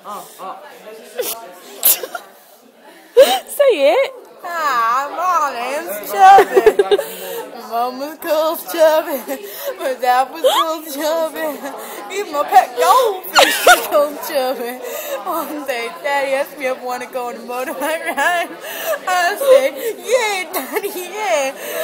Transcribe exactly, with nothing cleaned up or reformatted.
oh, oh. Say it. Hi, my name's Chubby. My mama's called Chubby. My dad was called Chubby. Even my pet goldfish is called Chubby. One day, Daddy asked me if I want to go on a motorbike ride. I said, yeah, Daddy, yeah.